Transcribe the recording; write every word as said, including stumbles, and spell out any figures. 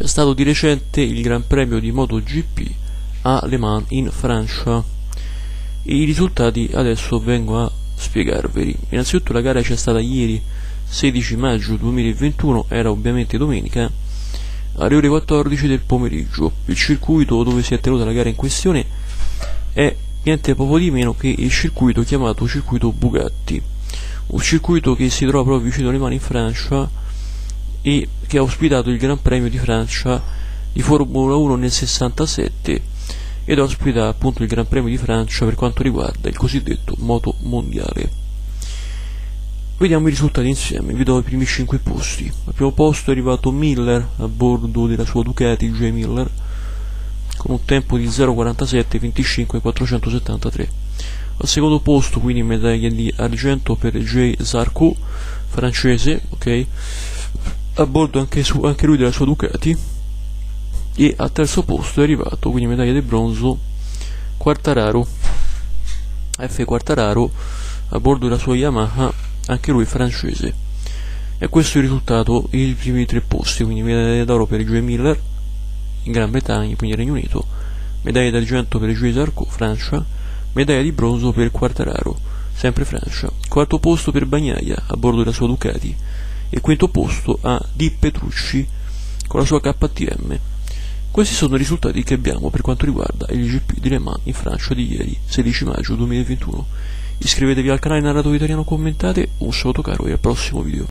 C'è stato di recente il Gran Premio di MotoGP a Le Mans in Francia e i risultati adesso vengo a spiegarveli. Innanzitutto la gara c'è stata ieri, sedici maggio duemilaventuno, era ovviamente domenica, alle ore quattordici del pomeriggio. Il circuito dove si è tenuta la gara in questione è niente poco di meno che il circuito chiamato circuito Bugatti, un circuito che si trova proprio vicino alle Mans in Francia e che ha ospitato il Gran Premio di Francia di Formula uno nel sessantasette ed ospita appunto il Gran Premio di Francia per quanto riguarda il cosiddetto moto mondiale. Vediamo i risultati insieme, vi do i primi cinque posti. Al primo posto è arrivato Miller a bordo della sua Ducati, J. Miller, con un tempo di zero quarantasette venticinque quattrocentosettantatré. Al secondo posto, quindi medaglia di argento per J. Zarco, francese, ok, a bordo anche, su, anche lui della sua Ducati. E al terzo posto è arrivato, quindi medaglia di bronzo, Quartararo, F. Quartararo, a bordo della sua Yamaha, anche lui francese. E questo è il risultato, i primi tre posti, quindi medaglia d'oro per J. Miller in Gran Bretagna, quindi Regno Unito, medaglia d'argento per J. Zarco, Francia, medaglia di bronzo per Quartararo, sempre Francia. Quarto posto per Bagnaia a bordo della sua Ducati e quinto posto a Di Petrucci con la sua K T M. Questi sono i risultati che abbiamo per quanto riguarda il G P di Le Mans in Francia di ieri, sedici maggio duemilaventuno. Iscrivetevi al canale Narratore Italiano, commentate, un saluto caro e al prossimo video.